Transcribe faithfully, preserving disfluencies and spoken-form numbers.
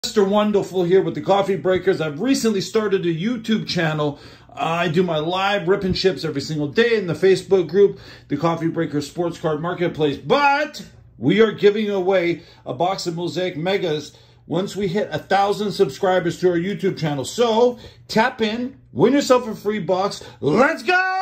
Mister Wonderful here with the Coffee Breakers. I've recently started a YouTube channel. Uh, I do my live rip and ships every single day in the Facebook group, the Coffee Breakers Sports Card Marketplace. But we are giving away a box of Mosaic Megas once we hit a thousand subscribers to our YouTube channel. So tap in, win yourself a free box. Let's go!